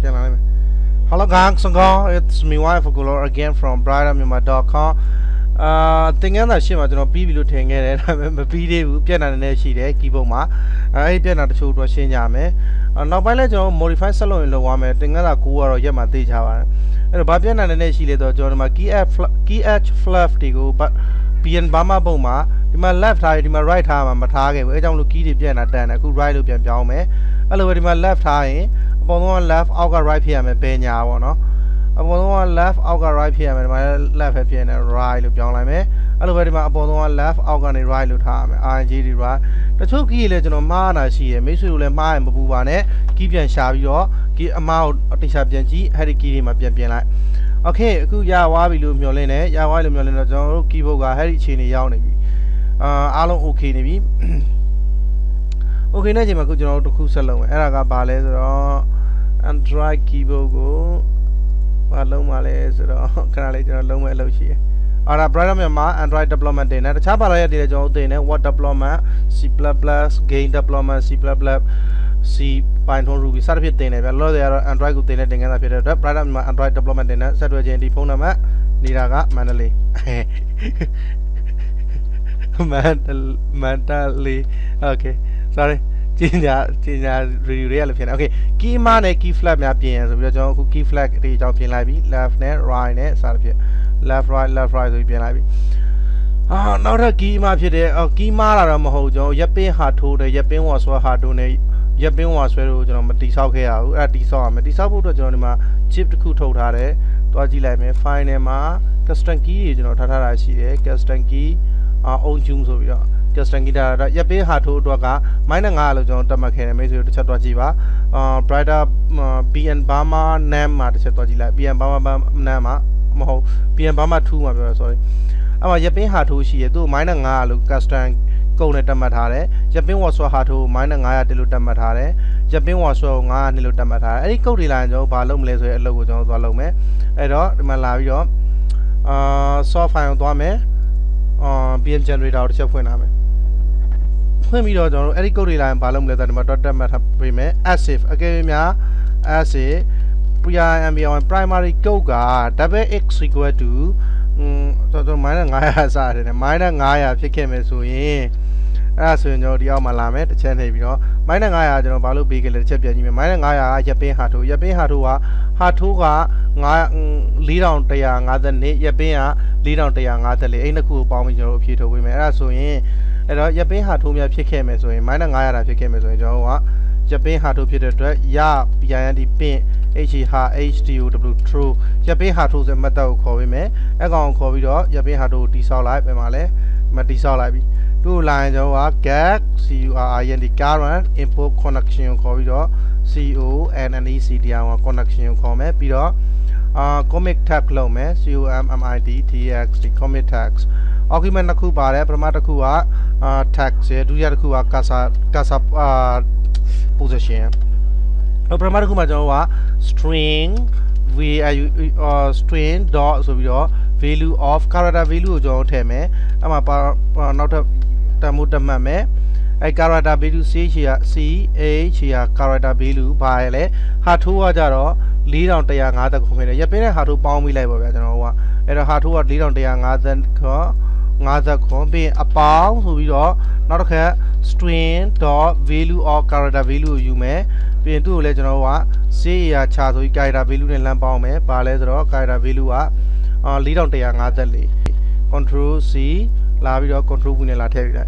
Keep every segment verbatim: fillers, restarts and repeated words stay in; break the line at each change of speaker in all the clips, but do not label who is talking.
Hello guys, it's me wife again from brighter myanmar dot com. Uh, thinking that she might not be able to take it. I'm a video, piano and she, keyboard ma. I piano to shoot was changing. Now by legend, modify salon in the woman, thinking that cool or yama teacher. And Babian and she later joined my key edge fluff to go, but Pian Bama Boma, in my left eye, in my right arm, I'm a target. I don't look at piano, then I could ride up and down me. Hello, in my left eye, upon one left, I'll go right here, and Pena, no. Upon one left, I'll go right here, and my left happy and right loop young like me. Hello, very much upon one left, I'll go and right loop time. I G D right. The two key legend of mana see a miss will mind Babuane, keep your shabby or give a mouth of the Shabjanji, had a key in my pian like. Okay, good ya, Wabi loop Yolene, Yawa Yolena, Kiboga, Harry Chini Yawni. Uh, Alon okay, okay, Najima could you know to Kusalo, Eraga Bales or Android Kibogo. Hello, Malays, Canality, Loma Lochi. Or a brother ma Android deployment dinner. The Chabala did a job dinner, what diploma, C plus plus, gain diploma, C plus plus, C pine hole ruby, Sarpit dinner. Hello, there are Android good dinner, and appeared up, brother Android deployment dinner, said with Jenny Ponama, Niraga, Manali. Mental, mentally, okay, sorry. Tina, Tina, really, okay. Key man, key flag, my pians. We are key flag, reach out in library, left, net, right, net, Sarpia, left, right, left, right, we be library. Ah, not a key map here, or key mara mojo, Yapin had told the Yapin was so hard to name. Yapin was very good on Matisau, at the saw, Matisabu to Jonima, chip the coup told her, Dodgy Lame, fine Emma, Castanki, you know, Tata, she, Castanki, our own jums of you. Just an guitar, Yapi had to Doga, Minor Aljon, Tamaka, Mazu to Chatojiva, uh, Brighter B and Bama, Nama, Chatojila, B and Bama Nama, Moho, B and Bama two, I'm sorry. Our Yapi had to she do Minor Nalu, Castan, Gonet Matare, Japin was so hard to Minor Naya Diluta Matare, Japin was so Nan Diluta Matare, any Cody Lanjo, Balum Laser, Logo Jones, Valome, Edo, Malavio, uh, soft iron dome, uh, B M generator out of Chapwiname. When we don't know, Eric Cody line, Balum leather, Matata Matapime, as if again, as a Priya and beyond primary Goga, W X equal to minor Naya side and minor Naya became a swing. As you know, the Almalame, the Chenavio, minor Naya, Balu Big, the champion, minor Naya, Yapin Hatu, Yapin Hatua, Hatuga, lead on the young other Yapia, lead on the young other, ain't a cool bomb in your Peter women, as so in. Yapin had to me a picame as well, minor Naya became as well. Japin had to Peter, ya, behind the pin, H E H T U W true. Japin had to the metal Covime, a gone corridor, Japin had to dissolve like Male, Matisal. Two lines of gag, C U R I N the current, import connection corridor, C O and an E C D connection comment, Peter, uh, comic tag lome, C U M M I D T X, the comic tags. Argument Nakubare, Pramatakua, uh, tax, Duyakua, Casa, Casa, uh, position. Pramatakuma, string, we uh, string dot, so we are value of Karada value, John Teme, I'm a not a Tamutame, a Karada value C here, C H here, Karada value, Baile, Hatua Jaro, lead on the young other community. Yapina had to bomb me labor, I don't know what, and a Hatua lead on the young other. Another combi a pound who we are not a string dot value or character value you may be into legend of what see a chart we guide a value in Lampome, Pales or guide a value up lead on the young other lay. Control C, Lavio control Vinilla Terra.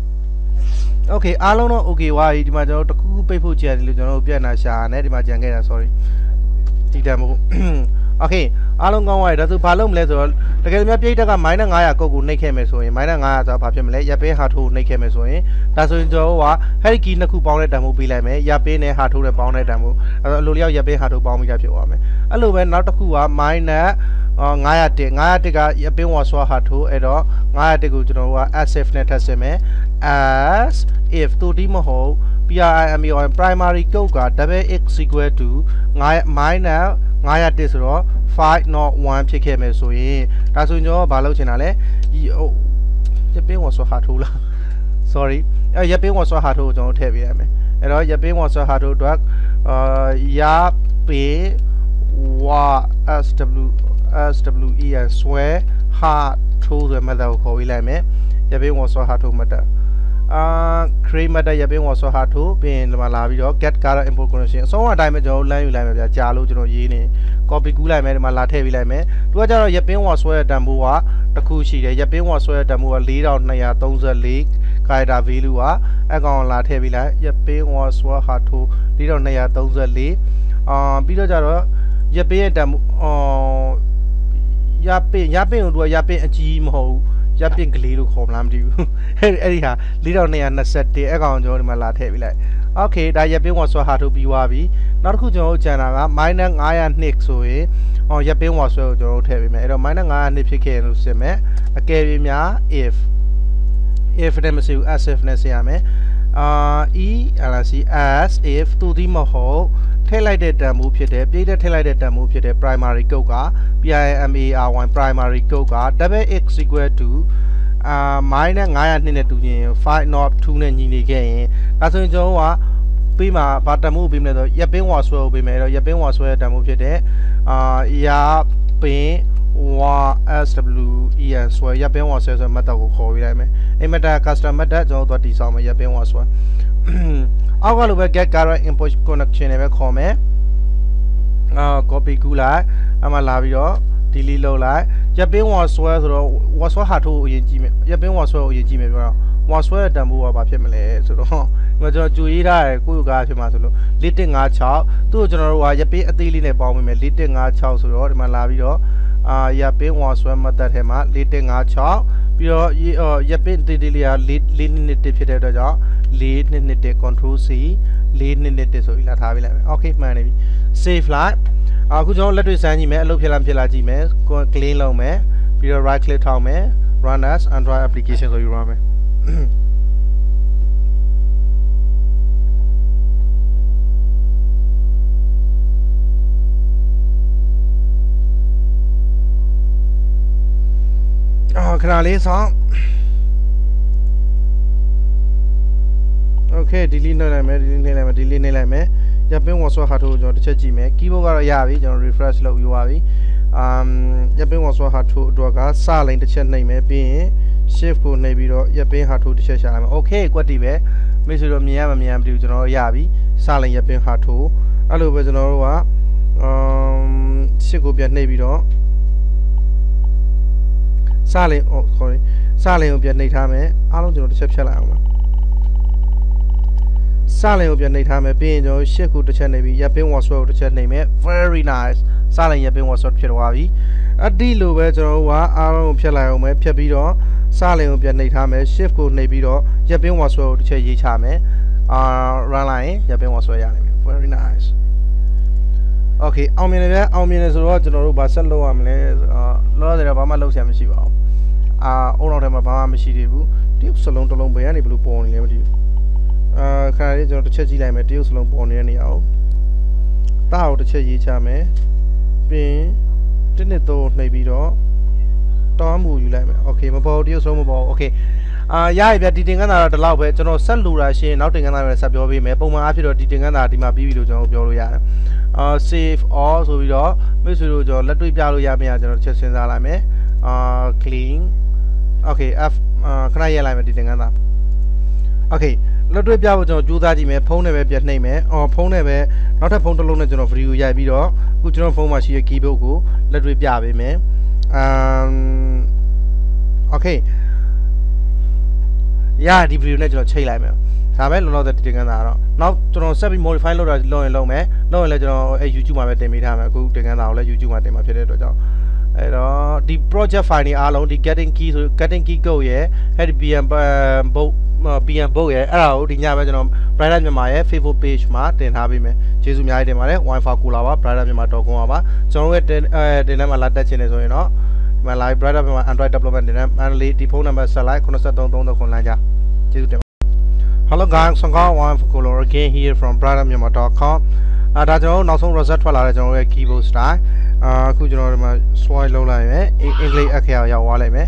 Okay, I don't know. Okay, why it might not cool people generally don't know Piana Shan, Edimajanga, sorry. Okay, along go away, that's a palum leather. The Gamma minor Naya go naked mesoe, minor Naya papim, Yape Hatu naked mesoe. That's in Joa, Hariki Naku Bonnet Damu Bilame, Yapene Hatu Bonnet Damu, Lulia Yape Hatu Bomb Yapiwame. Aluven not a Kua, minor Naya Tig, Naya Tiga, Yapin was so Hatu, Edo, Naya Tigujoa, as if Netaseme, as if to Dimoho, P I M U on primary Goga, W X equal to minor. Naya this raw five not one picame so in that's when your ballo channel. Yapin was so hard to sorry, Yapin was so hard to don't have him. And Yapin was so hard to drug uh yap ပင်ဝါ sw swe ဆွဲဟာထိုးဆိုတဲ့ method ကိုခေါ်ပြီးလိုက်မယ်ရပင်းဝါဆွဲဟာထိုး method အာ create method ရပင်းဝါဆွဲဟာထိုးပြီးရင်ဒီမှာလာပြီးတော့ get character import condition အဆုံးအတိုင်းပဲကျွန်တော်လမ်းယူလိုက်မယ်ဗျာကြာလို့ကျွန်တော်ရေးနေ copy ကူးလိုက်မယ်ဒီမှာလာထည့်ပေးလိုက်မယ်သူကကျတော့ရပင်းဝါဆွဲတဲ့တန်ဖိုးကတစ်ခုရှိတယ်ရပင်းဝါဆွဲတဲ့တန်ဖိုးက four thousand two hundred thirty-four character value ကအကောင်လာထည့်ပေးလိုက်ရပင်းဝါဆွဲဟာထိုး four thousand two hundred thirty-four အာပြီးတော့ကျတော့ရပင်းရဲ့တန်ဖိုးအော်ရပင်းရပင်းကိုသူကရပင်းအကြီးမဟုတ်ရပင်းကလေးလို့ခေါ်မလားမသိဘူးအဲ့အဲ့ဒီဟာ four thousand two hundred twenty-one အကောင်ကျွန်တော်ဒီမှာလာထည့်ပေးလိုက် okay ဒါရပင်းဝါဆွဲဟာထိုးပြီးသွားပြီနောက်တစ်ခုကျွန်တော်တို့ကျန်တာက minus five hundred two ဆိုရင်အော်ရပင်းဝါဆွဲကိုကျွန်တော်တို့ထည့်ပေးမယ်အဲ့တော့ minus five hundred two ဖြစ်ခဲ့လို့စစ်မယ်အကယ်၍များ if if နဲ့မရှိဘူး as if နဲ့ဆင်ရမယ်အာ e lc as if သူဒီမဟုတ်ထည့်လိုက်တဲ့တန်ဖိုးဖြစ်တယ်ပြည့်တဲ့ထည့်လိုက်တဲ့တန်ဖိုးဖြစ်တယ် primary code က primary primary code က double x equal to အာ minus five hundred two နဲ့တူရင်five not two နဲ့ညီနေခဲ့ရင်ဒါဆိုရင်ကျွန်တော်ကပြီးမှာဘာတန်ဖိုးပေးမလဲဆိုရပင်းဝါဆွဲကိုပေးမယ်အဲ့တော့ရပင်းဝါဆွဲတဲ့တန်ဖိုးဖြစ်တဲ့အာရပင်းဝါ swen ဆွဲရပင်းဝါဆွဲဆို method ကိုခေါ်ပြီးလိုက်မယ်အဲ့ method custom method ကျွန်တော်တို့တည်ဆောင်မယ်ရပင်းဝါဆွဲအောက်ကလိုပဲ get character import connection နဲ့ပဲခေါ်မယ်အာ copy ကူးလိုက်အမှလာပြီးတော့ delete လုပ်လိုက်ရပင်းဝါဆွဲဆိုတော့ဝါဆွဲဟာထိုးကိုအရင်ကြည့်မယ်ရပင်းဝါဆွဲကိုအရင်ကြည့်မယ်ပြောတော့ဝါဆွဲတဲ့တန်ဖိုးကဘာဖြစ်မလဲဆိုတော့ဒီမှာကျွန်တော်ကြွေရေးထားတယ်ကိုယ့်ကားဖြစ်မှာဆိုလို့four one five sixသူ့ကိုကျွန်တော်တို့ကရပင်းအသေးလေးနဲ့ပေါင်းပေးမယ်four one five sixဆိုတော့ဒီမှာလာပြီးတော့အာရပင်းဝါဆွဲ method ထဲမှာfour one five sixပြီးတော့ရပင်းအသေးလေးကfour two twoဖြစ်တဲ့အတွက်ကြောင့်four two two control c four two twoဆိုပြီးလာထားပေးလိုက်မယ် okay မှန်နေပြီ save လိုက်အခုကျွန်တော်လက်တွေ့စမ်းကြည့်မယ်အလုပ်ဖြစ်လားဖြစ်လားကြည့်မယ် clean လုပ်မယ်ပြီးတော့ right click ထောက်မယ် run as android application ဆိုပြီး run မယ်အော်ခဏလေးဆောင် okay delete နှိပ်လိုက်မယ် delete နှိပ်လိုက်မယ် delete နှိပ်လိုက်မယ်ရပင်းဝါဆွဲဟာထိုးကျွန်တော်တစ်ချက်ကြည့်မယ် keyboard ကတော့ရပြီကျွန်တော် refresh လုပ်ပြီးသွားပြီ um ရပင်းဝါဆွဲဟာထိုးအတွက်ကစလိန်တစ်ချက်နှိပ်မယ်ပြီးရင် shift ကိုနှိပ်ပြီးတော့ရပင်းဟာထိုးတစ်ချက်ရှာလိုက်မယ် okay ကွက်တီပဲမိတ်ဆွေတို့မြင်ရမမြင်မသိဘူးကျွန်တော်ရပြီစလိန်ရပင်းဟာထိုးအဲ့လိုပဲကျွန်တော်တို့က um ရှစ်ကိုပြန်နှိပ်ပြီးတော့စလိန် oh sorry စလိန်ကိုပြန်နှိပ်ထားမယ်အားလုံးကျွန်တော်တစ်ချက်ဖြတ်လိုက်အောင်ပါစလိန်ကိုပြန်နှိပ်ထားမယ်ပြီးရင်ကျွန်တော်ရှစ်ခုတစ်ချက်နှိပ်ပြီးရပင်းဝါဆွဲကိုတစ်ချက်နှိပ်မယ် very nice စလိန်ရပင်းဝါဆွဲဖြစ်သွားပြီအတိလိုပဲကျွန်တော်တို့ကအားလုံးကိုဖြတ်လိုက်အောင်မယ်ဖြတ်ပြီးတော့စလိန်ကိုပြန်နှိပ်ထားမယ် shift ကိုနှိပ်ပြီးတော့ရပင်းဝါဆွဲကိုတစ်ချက်ရေးချမယ်အာ run လိုက်ရင်ရပင်းဝါဆွဲရနိုင်မယ် very nice okay အောင်မြင်တယ်အောင်မြင်တယ်ဆိုတော့ကျွန်တော်တို့ဘာဆက်လုပ်ရမလဲအာလောလောဆယ်တော့ဘာမှလုပ်ဆရာမရှိပါဘူးအာအုံနောက်ထဲမှာဘာမှမရှိသေးဘူးတရုတ်စလုံးတစ်လုံးဘယ်ကနေဘလို့ပေါ်နေလဲမသိဘူးအာခါလေးကျွန်တော်တစ်ချက်ကြည့်လိုက်မယ်တရုတ်စလုံးပေါ်နေတဲ့နေရာကိုတားကိုတစ်ချက်ရေးချမယ်ပြီးတစ်နှစ်သုံးနှိပ်ပြီးတော့တောင်းမူယူလိုက်မယ် okay မပေါ်တရုတ်စလုံးမပေါ် okay အာရရပြဒီတင်ကန်းတာတော့ဒီလောက်ပဲကျွန်တော်ဆက်လူတာရှင်းနောက်တင်ကန်းတာပဲဆက်ပြောပေးမယ်ပုံမှန်အားဖြင့်တော့ဒီတင်ကန်းတာဒီမှာပြီးပြီလို့ကျွန်တော်ပြောလို့ရတယ်အာ save all ဆိုပြီးတော့မိတ်ဆွေတို့ကျွန်တော်လက်တွေ့ပြလို့ရမရကျွန်တော်တစ်ချက်စဉ်းစားလိုက်မယ်အာ clean okay f အာခဏရက်လိုက်မယ်ဒီတင်ကန်းတာ okay လက်တွေ့ပြဖို့ကျွန်တော်ကြိုးစားကြည့်မယ်ဖုန်းနဲ့ပဲပြနှိပ်မယ်အော်ဖုန်းနဲ့ပဲနောက်ထပ်ဖုန်းတစ်လုံးနဲ့ကျွန်တော်ဗီဒီယိုရိုက်ပြီးတော့အခုကျွန်တော်ဖုန်းမှာရှိတဲ့ keyboard ကိုလက်တွေ့ပြပေးမယ်အမ် okay ရဒီဗီဒီယိုနဲ့ကျွန်တော်ချိန်လိုက်မယ်ဒါပဲလုံးလုံးတဲ့တင်ကန်းတာတော့နောက်ကျွန်တော်ဆက်ပြီး modify လုပ်တာလုပ်ရင်လုပ်မယ်လုပ်ရင်လည်းကျွန်တော်အဲ YouTube မှာပဲတင်ပေးထားမယ်အခုတင်ကန်းတာကိုလည်း YouTube မှာတင်မှာဖြစ်တဲ့အတွက်ကြောင့်အဲ့တော့ဒီ project file တွေအားလုံးဒီ getting key ဆို getting key code ရဲ့အဲ့ဒီ pm book pm book ရဲ့အဲ့ဒါကိုဒီညပဲကျွန်တော် Brighter မြန်မာရဲ့ Facebook page မှာတင်ထားပေးမယ်ကျေးဇူးအများကြီးတင်ပါတယ် wifi ကိုလာပါ brighter myanmar dot com ပါကျွန်တော်ရဲ့တင်အဲတင်ထဲမှာလာတက်ချင်နေဆိုရင်တော့ဒီမှာ live brighter myanmar android development တင်ထဲမှာဒီဖုန်းနံပါတ်ဆက်လိုက်nine three three threeခွန်လမ်းကြကျေးဇူးတင် Hello guys, I'm Wifi again here from brighter myanmar dot com အာဒါကျွန်တော်နောက်ဆုံး result ထွက်လာတဲ့ကျွန်တော်ရဲ့ keyboard style အာအခုကျွန်တော်ဒီမှာ swipe လုပ်လိုက်မယ်အင်္ဂလိပ်အခရာရောက်သွားလိုက်မယ်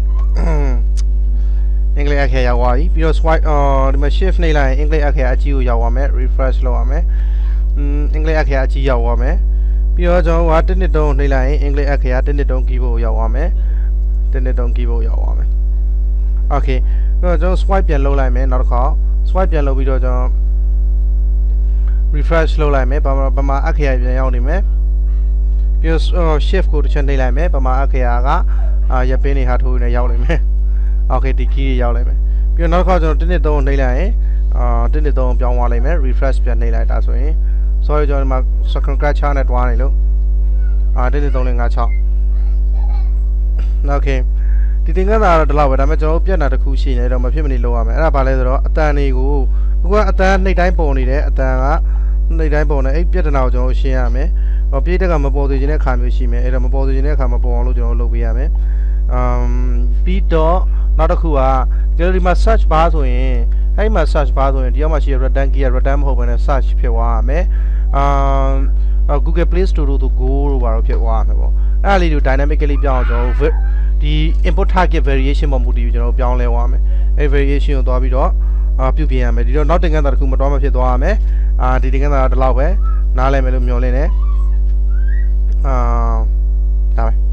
အင်္ဂလိပ်အခရာရောက်သွားပြီပြီးတော့ swipe အာဒီမှာ shift နှိပ်လိုက်ရင်အင်္ဂလိပ်အခရာအကြီးကိုရောက်သွားမယ် refresh လုပ်ရမယ်အင်္ဂလိပ်အခရာအကြီးရောက်သွားမယ်ပြီးတော့ကျွန်တော်ကတစ်နှစ်တုံးနှိပ်လိုက်ရင်အင်္ဂလိပ်အခရာတစ်နှစ်တုံး keyboard ရောက်သွားမယ်တစ်နှစ်တုံး keyboard ရောက်သွားမယ် okay အဲ့တော့ကျွန်တော် swipe ပြန်လုပ်လိုက်မယ်နောက်တစ်ခါ swipe ပြန်လုပ်ပြီးတော့ကျွန်တော် refresh လုပ်လိုက်မယ်ဘာမှဘာမှအခရာပြန်ရောက်နေမယ်ပြီးတော့ shift ကိုတစ်ချက်နှိပ်လိုက်မယ်ဘာမှအခရာကအာရပင်းနေဟာထိုးနေရောက်နေမယ် okay ဒီ key ရောက်လိုက်မယ်ပြီးတော့နောက်တစ်ခါကျွန်တော်တစ်နှစ်တုံးနှိပ်လိုက်ရင်အာတစ်နှစ်တုံးပြောင်းသွားလိုက်မယ် refresh ပြန်နှိပ်လိုက်တာဆိုရင် sorry ကျွန်တော်ဒီမှာ second catcher နဲ့တွားနေလို့အာတစ်နှစ်တုံးလေးငါးချောင်း okay ဒီသင်ခန်းစာကတော့ဒီလောက်ပဲဒါပေမဲ့ကျွန်တော်တို့ပြတ်နာတစ်ခုရှိနေတော့မဖြစ်မနေလုပ်ရမယ်အဲ့ဒါဘာလဲဆိုတော့အတန်တွေကိုအခုကအတန်နှိပ်တိုင်းပုံနေတယ်အတန်ကနှိပ်တိုင်းပုံနေအဲ့ပြတ်နာကိုကျွန်တော်ရှင်းရမယ်ဟောပြေးတက်ကမပေါ်သေးခြင်းတဲ့ခါမျိုးရှိမယ်အဲ့တော့မပေါ်သေးခြင်းတဲ့ခါမပေါ်အောင်လို့ကျွန်တော်လုပ်ပေးရမယ်အမ်ပြီးတော့နောက်တစ်ခုကဒီဒီမှာ search bar ဆိုရင်အဲ့မှာ search bar ဆိုရင်ဒီအောက်မှာရှိရ return key က return မဟုတ်ဘဲနဲ့ search ဖြစ်သွားရမယ်အမ် Google Play Store တို့ go တို့ဘာလို့ဖြစ်သွားရမယ်ပေါ့အဲ့ဒါလေးတွေ dynamically ပြောင်းအောင်ကျွန်တော်တို့ဒီ input target variation မှာမူတည်ပြီးကျွန်တော်ပြောင်းလဲသွားမယ်အဲ့ variation ကိုသွားပြီးတော့အာပြုပြင်ရမယ်ဒီတော့နောက်တင်ကန်းတာတစ်ခုမတော်မဖြစ်သွားရမယ်အာဒီတင်ကန်းတာဒီလောက်ပဲနားလည်မယ်လို့မျှော်လင့်နေအာဒါပဲ